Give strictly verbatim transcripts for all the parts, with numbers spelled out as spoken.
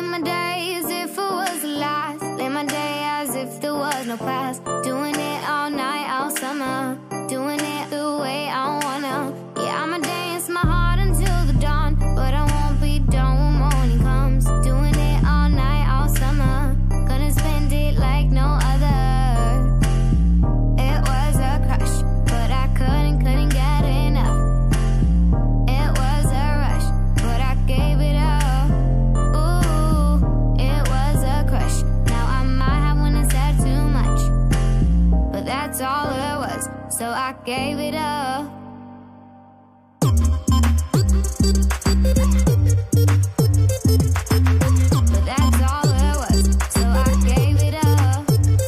my day as if it was the last. Live my day as if there was no past. Doing it all night, all summer. Doing it the way I wanna. Yeah, I'ma dance my heart until the dawn, but I won't be done when morning comes. Doing it all night, all summer. Gonna spend it like no other. It was a crush, but I couldn't, couldn't get enough. It was a rush, but I gave it up. Ooh, it was a crush. Now I might have when I said too much, but that's all it was, so I gave it up. But that's all it was, so I gave it up.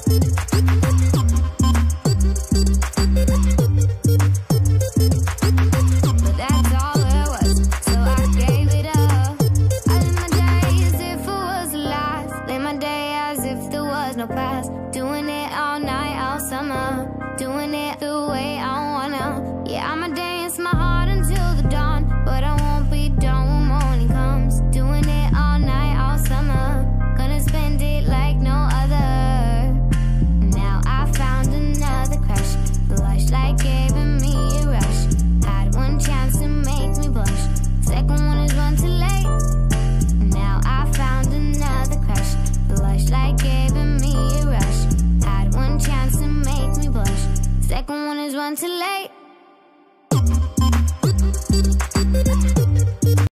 But that's all it was, so I gave it up. I live my day as if it was the last. Live my day as if there was no past. Doing it all night, all summer. Doing it the way I want.